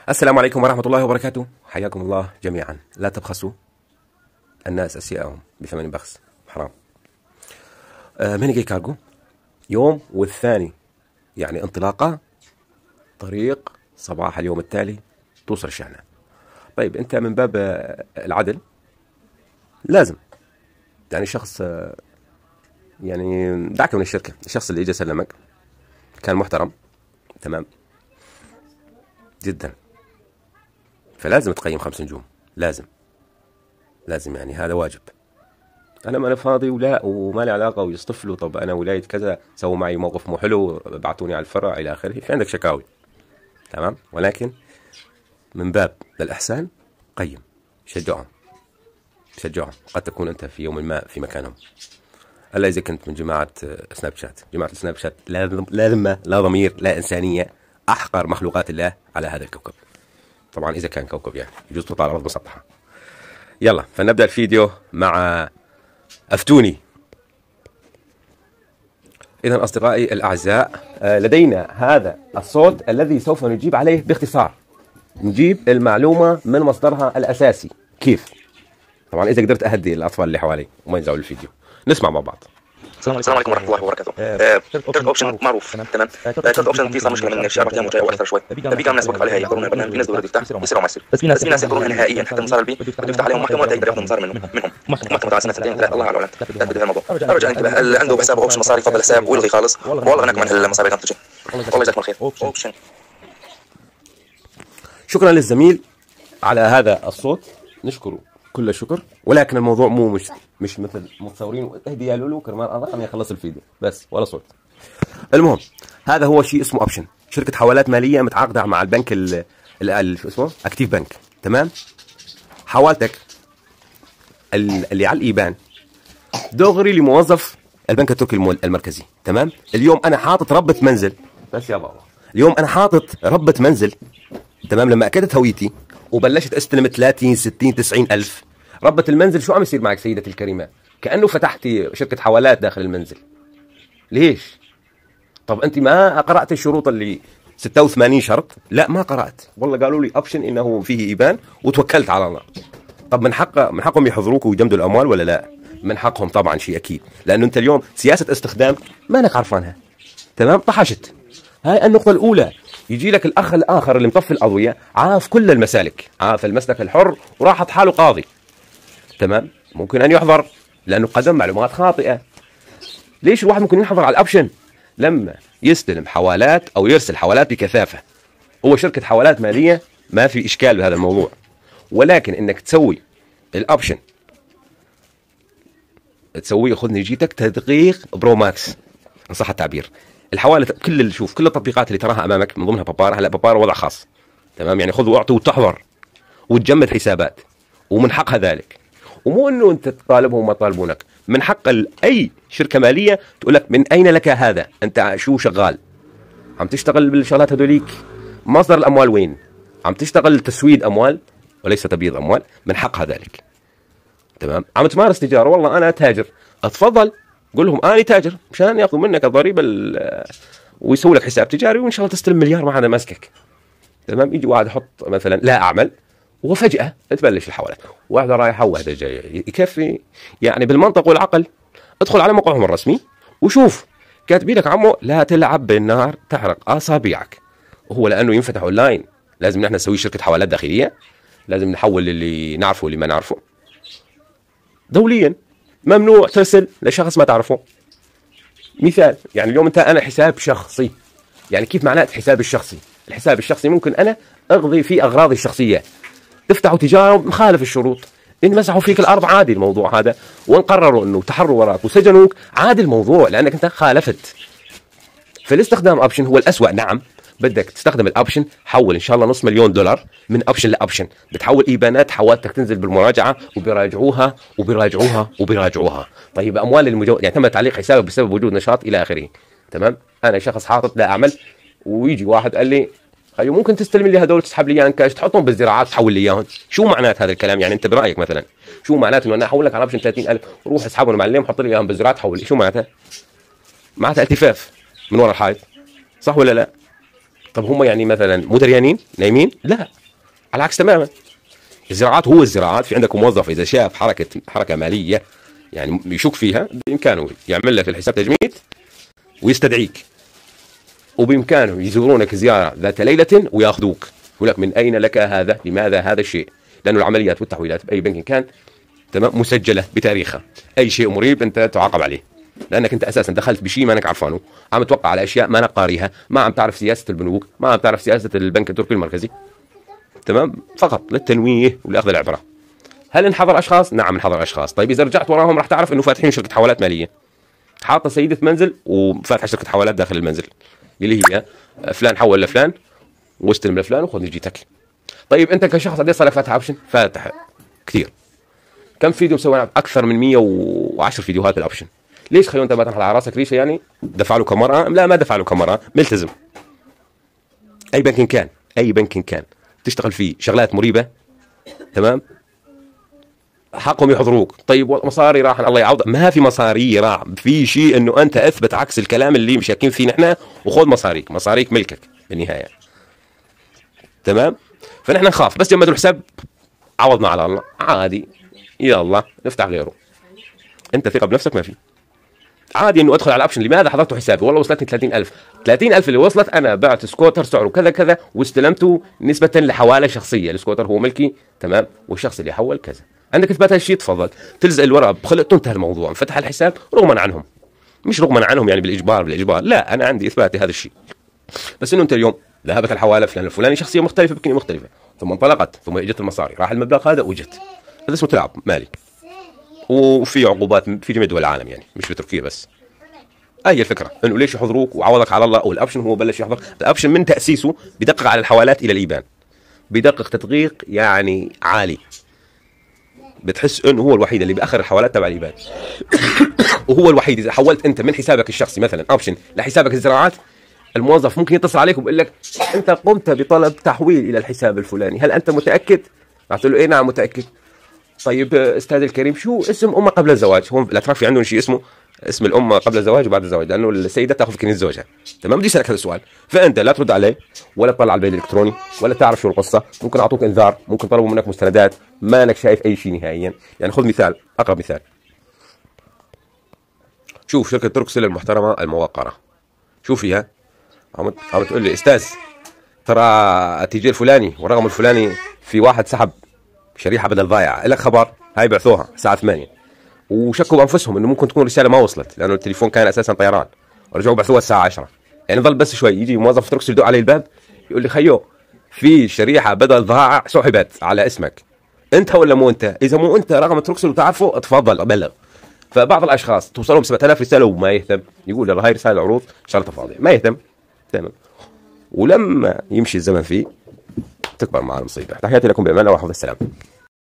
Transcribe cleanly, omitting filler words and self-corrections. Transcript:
السلام عليكم ورحمة الله وبركاته. حياكم الله جميعا. لا تبخسوا الناس أشياءهم بثمن بخس، حرام. من يجي كارجو يوم والثاني يعني انطلاقة طريق صباح اليوم التالي توصل الشحنة. طيب أنت من باب العدل لازم يعني شخص يعني دعك من الشركة، الشخص اللي اجى سلمك كان محترم تمام جدا، فلازم تقيم 5 نجوم. لازم يعني هذا واجب. انا ما انا فاضي وما لي علاقه ويصطف له، طب انا ولايه كذا سووا معي موقف مو حلو، بعتوني على الفرع الى اخره، في عندك شكاوي تمام، ولكن من باب الاحسان قيم، شجعهم قد تكون انت في يوم ما في مكانهم. الا اذا كنت من جماعه سناب شات. جماعه السناب شات لا ذمه لا ضمير لا انسانيه، احقر مخلوقات الله على هذا الكوكب. طبعا اذا كان كوكب يعني يجوز تطلع الارض مسطحه. يلا فنبدا الفيديو مع افتوني. اذا اصدقائي الاعزاء، لدينا هذا الصوت الذي سوف نجيب عليه باختصار. نجيب المعلومه من مصدرها الاساسي. كيف؟ طبعا اذا قدرت اهدي الاطفال اللي حوالي وما ينزعوا الفيديو. نسمع مع بعض. السلام عليكم ورحمه الله وبركاته. ثيرد اوبشن معروف تمام. ثيرد اوبشن في صار مشكله من الشعب كان متجاوز اكثر شوي. بيجي الناس وقف عليها يحضرون البرنامج، بينزلوا ورد يفتح يصيروا ما يصير. بس في ناس يحضرونها نهائيا حتى المسار البي بده يفتح عليهم محكمه ولا يقدر ياخذ المسار منهم محكمه على سنه 2 3 الله اعلم. لا بده الموضوع. ارجع انتبه اللي عنده بحسابه اوبشن مصاري يفضل حساب والغي خالص، والله هناك من المصاري كانت تجي. والله جزاكم الخير. اوبشن. شكرا للزميل على هذا الصوت، نشكره كل الشكر، ولكن الموضوع مش مثل متصورين. اهدي يا لولو كرمال الله خليني اخلص الفيديو بس ولا صوت. المهم هذا هو شيء اسمه اوبشن، شركه حوالات ماليه متعاقده مع البنك شو اسمه اكتيف بنك تمام. حوالتك اللي على الايبان دغري لموظف البنك التركي المركزي تمام. اليوم انا حاطط ربة منزل بس يا بابا، اليوم انا حاطط ربة منزل تمام. لما اكدت هويتي وبلشت استلم 30 60 90 الف ربة المنزل، شو عم يصير معك سيدتي الكريمة؟ كأنه فتحتي شركة حوالات داخل المنزل. ليش؟ طب أنت ما قرأت الشروط اللي 86 شرط؟ لا ما قرأت، والله قالوا لي أوبشن إنه فيه إيبان وتوكلت على الله. طب من حقهم يحضروك ويجمدوا الأموال ولا لا؟ من حقهم طبعا، شيء أكيد، لأنه أنت اليوم سياسة استخدام ما أنك عرفانها تمام. طحشت. هاي النقطة الأولى. يجي لك الأخ الآخر اللي مطفي الأضوية عاف كل المسالك، عاف المسلك الحر وراحت حاله قاضي تمام. ممكن أن يحضر لأنه قدم معلومات خاطئة. ليش الواحد ممكن يحضر على الأوبشن؟ لما يستلم حوالات أو يرسل حوالات بكثافة. هو شركة حوالات مالية ما في إشكال بهذا الموضوع، ولكن إنك تسوي الأوبشن تسويه خذني جيتك تدقيق برو ماكس إن صح التعبير. الحوالة كل التطبيقات اللي تراها أمامك من ضمنها بابارا. هلا بابارا وضع خاص تمام، يعني خذ واعطي وتحضر وتجمد حسابات، ومن حقها ذلك. ومو انه انت تطالبهم وما طالبونك، من حق اي شركه ماليه تقول لك من اين لك هذا؟ انت شو شغال؟ عم تشتغل بالشغلات هذوليك؟ مصدر الاموال وين؟ عم تشتغل تسويد اموال وليس تبييض اموال، من حقها ذلك تمام. عم تمارس تجاره، والله انا تاجر، اتفضل قول لهم انا تاجر مشان ياخذوا منك الضريبه ويسووا لك حساب تجاري، وان شاء الله تستلم مليار ما حدا ماسكك تمام. يجي واحد يحط مثلا لا اعمل وفجأة تبلش الحوالات، واحدة رايحة وواحدة جاية. يكفي يعني بالمنطق والعقل. ادخل على موقعهم الرسمي وشوف كاتبين لك عمو لا تلعب بالنار تحرق أصابعك. وهو لأنه ينفتح أونلاين لازم نحن نسوي شركة حوالات داخلية، لازم نحول اللي نعرفه واللي ما نعرفه. دوليا ممنوع ترسل لشخص ما تعرفه. مثال يعني اليوم أنا حساب شخصي، يعني كيف معنات حساب الشخصي؟ الحساب الشخصي ممكن أنا أقضي فيه أغراضي الشخصية. تفتحوا تجارة مخالف الشروط، إن مسحوا فيك الأرض عادي الموضوع هذا، وإن قرروا إنه تحروا وراك وسجنوك عادي الموضوع لأنك أنت خالفت. فالاستخدام أوبشن هو الأسوأ. نعم بدك تستخدم الأوبشن، حول إن شاء الله $500,000 من أوبشن لأوبشن. بتحول إيبانات حوالتك تنزل بالمراجعة وبيراجعوها. طيب أموال يعني تم تعليق حسابك بسبب وجود نشاط إلى آخره تمام. أنا شخص حاطط لا أعمل، ويجي واحد قال لي ايوه ممكن تستلم لي هذول تسحب لي اياهم كاش تحطهم بالزراعات تحول لي اياهم. شو معنات هذا الكلام؟ يعني انت برايك مثلا شو معناته انه انا احول لك على اوبشن 30,000 وروح اسحبهم معلم وحط لي اياهم بالزراعات تحول لي؟ شو معناتها؟ معناتها التفاف من وراء الحائط، صح ولا لا؟ طب هم يعني مثلا مو دريانين نايمين؟ لا، على العكس تماما. الزراعات هو الزراعات، في عندك موظف اذا شاف حركه ماليه يعني يشك فيها، بامكانه يعمل لك الحساب تجميد ويستدعيك، وبامكانه يزورونك زياره ذات ليله وياخذوك، يقول لك من اين لك هذا؟ لماذا هذا الشيء؟ لانه العمليات والتحويلات باي بنك كان تمام مسجله بتاريخها، اي شيء مريب انت تعاقب عليه، لانك انت اساسا دخلت بشيء ما انك عرفانه، عم توقع على اشياء ما انك قاريها، ما عم تعرف سياسه البنوك، ما عم تعرف سياسه البنك التركي المركزي، تمام، فقط للتنويه ولاخذ العبره. هل انحضر اشخاص؟ نعم انحضر اشخاص. طيب اذا رجعت وراهم راح تعرف انه فاتحين شركه حوالات ماليه، حاطه سيده منزل وفاتحه شركه حوالات داخل المنزل اللي هي فلان حول لفلان واستلم لفلان وخذ جيتك. طيب انت كشخص قد صار لك فاتح اوبشن؟ فاتح كثير. كم فيديو مسوي؟ اكثر من 110 فيديوهات بالاوبشن. ليش خيو انت ما تنحط على راسك ريشه يعني؟ دفع له كمرأة؟ لا ما دفع له كمرأة، ملتزم. اي بنك كان تشتغل فيه شغلات مريبه، تمام، حقهم يحضروك. طيب مصاري راح الله يعوض؟ ما في مصاري راح، في شيء انه انت اثبت عكس الكلام اللي مشاكين فيه نحن، وخذ مصاريك ملكك بالنهايه، تمام. فنحن نخاف بس جمدوا الحساب عوضنا على الله عادي، يلا نفتح غيره. انت ثقه بنفسك ما في، عادي انه ادخل على الاوبشن. لماذا حضرته حسابي؟ والله وصلتني 30,000 اللي وصلت، انا بعت سكوتر سعره كذا كذا واستلمته نسبه لحواله شخصيه، السكوتر هو ملكي، تمام، والشخص اللي حول كذا. عندك اثبات هالشيء؟ تفضل، تلزق الورقه بخلقته، انتهى الموضوع، فتح الحساب رغما عنهم، مش رغما عنهم يعني بالاجبار، لا، انا عندي اثبات لهذا الشيء. بس انه انت اليوم ذهبت الحواله فلان الفلاني شخصيه مختلفه بكنيه مختلفه، ثم انطلقت، ثم اجت المصاري، راح المبلغ هذا وجت، هذا اسمه تلاعب مالي، وفي عقوبات في جميع دول العالم يعني مش بتركيا بس. هي الفكره، انه ليش يحضروك وعوضك على الله. والاوبشن هو بلش يحضر، الاوبشن من تاسيسه بدقق على الحوالات الى الايبان، بدقق تدقيق يعني عالي، بتحس انه هو الوحيد اللي باخر الحوالات تبع الايبان وهو الوحيد. اذا حولت انت من حسابك الشخصي مثلا اوبشن لحسابك الزراعات، الموظف ممكن يتصل عليك وبيقول لك انت قمت بطلب تحويل الى الحساب الفلاني، هل انت متاكد؟ قلت له ايه نعم متاكد. طيب استاذ الكريم شو اسم امه قبل الزواج؟ هون الاتراك في عندهم شيء اسمه اسم الام قبل الزواج وبعد الزواج، لانه السيده تاخذ كنية زوجها، تمام. بدي اسالك هذا السؤال، فانت لا ترد عليه ولا تطلع على البريد الالكتروني ولا تعرف شو القصه، ممكن اعطوك انذار، ممكن طلبوا منك مستندات، ما انك شايف اي شيء نهائيا. يعني خذ مثال، اقرب مثال، شوف شركه تركسل المحترمه الموقره، شوف فيها عم تقول لي استاذ ترى التيجي الفلاني والرقم الفلاني في واحد سحب شريحه بدل ضايع، لك خبر هاي بعثوها الساعه 8، وشكوا بانفسهم انه ممكن تكون رساله ما وصلت لانه التليفون كان اساسا طيران، ورجعوا بعثوها الساعه 10. يعني ظل بس شوي يجي موظف تركسل يدق علي الباب يقول لي خيو في شريحه بدل ضاع سحبت على اسمك، انت ولا مو انت؟ اذا مو انت رقم تركسل وتعرفه اتفضل بلغ. فبعض الاشخاص توصلهم 7000 رساله وما يهتم، يقول يلا هاي رساله عروض شرطه فاضيه، ما يهتم، تمام. ولما يمشي الزمن فيه تكبر معه المصيبه. تحياتي لكم بامان الله وحفظ السلام.